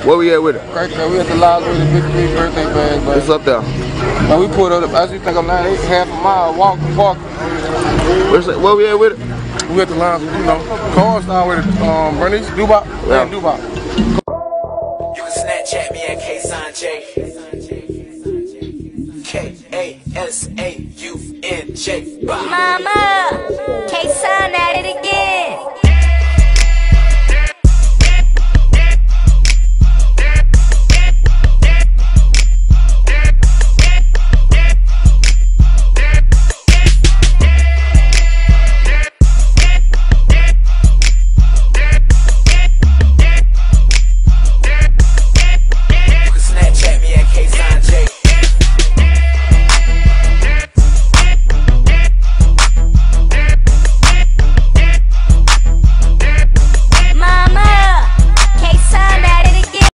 Where we at with it? Right there, we at the lodge with the big birthday bag, but It's up there. now we pulled up, as you think I'm not half a mile, walk and park. Where we at with it? We at the lounge, you know, car style with Bernice, Dubai, yeah, Dubai. You can Snapchat me at K-Sign-J. K-A-S-A-U-N-J. Mama.